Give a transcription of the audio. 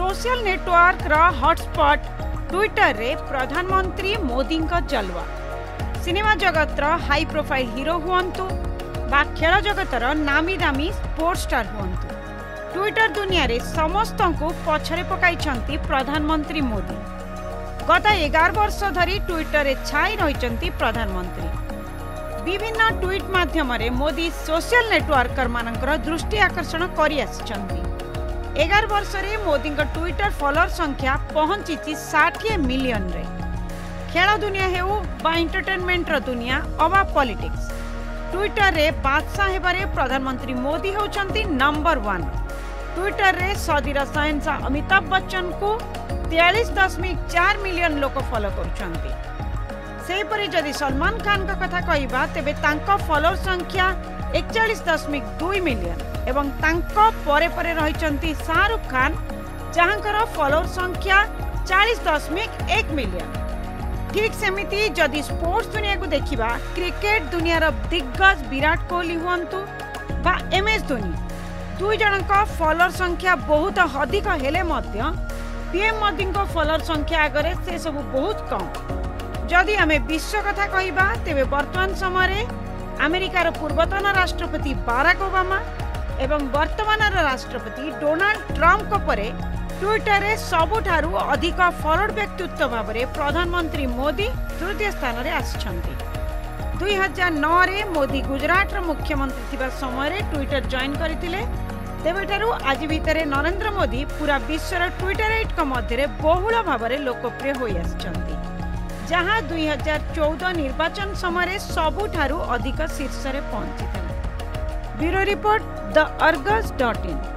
Social network रा hotspot Twitter रे प्रधानमंत्री मोदी का जलवा। सिनेमा जगत रा हाई प्रोफाइल हीरो हुअंतु बा खेल जगत रा नामी दामी स्पोर्ट्स स्टार हुअंतु, ट्विटर दुनिया रे समस्त को पछरे पकाइछंती प्रधानमंत्री मोदी। गत 11 वर्ष धरी ट्विटर रे छाई रहिछंती प्रधानमंत्री। विभिन्न ट्वीट माध्यम रे मोदी सोशल नेटवर्कर मानकर दृष्टि आकर्षण करि आछंती। 11 वर्ष रे मोदी का ट्विटर फॉलोअर संख्या पहुंची 60 मिलियन रे। खेल दुनिया हेउ बा एंटरटेनमेंट रो दुनिया अबा पॉलिटिक्स, ट्विटर रे बादशाह हेबारे प्रधानमंत्री मोदी होचंती नंबर 1। ट्विटर रे सदीर शहंशाह अमिताभ बच्चन को 43.4 मिलियन लोक फॉलो करुछंती। सेहीपरि जदि सलमान खान का कथा कहिबा तेबे तांको फॉलोअर संख्या 41.2 मिलियन एवं तांको परे परे रहिचंती शाहरुख खान जहांकर फॉलोअर संख्या 40.1 मिलियन। ठीक सेमिति जदि स्पोर्ट्स दुनिया को देखिबा, क्रिकेट दुनिया दिग्गज विराट कोहली हुअंतु बा एमएस धोनी, दुई जनक फॉलोअर संख्या बहुत अधिक हेले मध्य पीएम मोदी को फॉलोअर संख्या आगरे से सब बहुत कम। जदि आमे विश्व कथा कहिबा तेबे वर्तमान समय अमेरिकार पूर्वतन राष्ट्रपति बाराक ओबामा एवं वर्तमान राष्ट्रपति डोनाल्ड ट्रंप को परे ट्विटर रे सबुठारु अधिक फॉलोड व्यक्तित्व भाव में प्रधानमंत्री मोदी तृतीय स्थान रे आछंती। 2009 रे मोदी गुजरात रो मुख्यमंत्री थिबा समय रे ट्विटर जॉइन करथिले। तेबेठारु आज भितर नरेंद्र मोदी पूरा विश्वर ट्विटरेट मध्य बहुल भाव में लोकप्रिय होई आछंती, जहां 2014 निर्वाचन समय सबुठारु अधिक शीर्ष रे पहुंची। Bureau report the अर्गस.in।